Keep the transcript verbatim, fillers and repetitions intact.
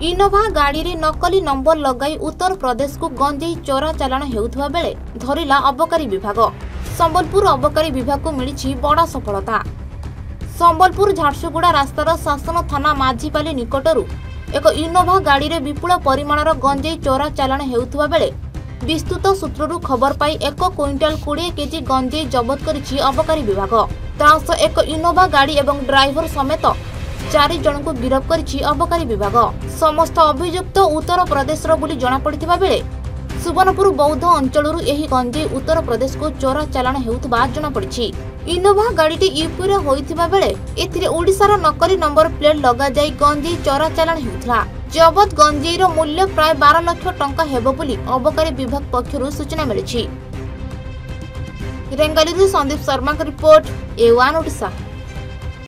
Innova गाड़ी रे नकली नंबर लगाई उत्तर प्रदेश को गंजेई चोरा चालाण हेउथबा बेले धरिला अबकारी विभाग। संबलपुर अबकारी विभाग को मिली बड़ा सफलता। संबलपुर झारसुगुड़ा रास्तार शासन थाना माझीपाली निकटरू एक इनोभा गाड़ी रे विपुल परिमाणर गंजेई चोरा चालाण हेउथबा बेले विस्तृत सूत्ररू खबर पाई एक क्विंटाल बीस केजी गंजेई जबत करिछि अबकारी विभाग। तास एक इनोभा गाड़ी एवं ड्राइवर समेत चारि जन को गिरफ्त करिछि अबकारी विभाग। समस्त अभियुक्त उत्तर प्रदेश बोली जना पड़िथिबा बेले सुवर्णपुर बौद्ध अंचलरू एही गंजेई उत्तर प्रदेश को चोरा चालाण हेउथबा जना पड़िछि। इनोभा गाड़ीटी यूपी रे होइथिबा बेले एथिरे ओडिशार नकली नंबर प्लेट लगा जाई गंजेई चोरा चालाण हेउथला। जबत गंजेईर मूल्य प्राय बारह लाख टंका हेबो बोली अबकारी विभाग पक्षरु सूचना मिलिछि। रेंगालीरू संदीप शर्मा का रिपोर्ट ए वन ओडिशा।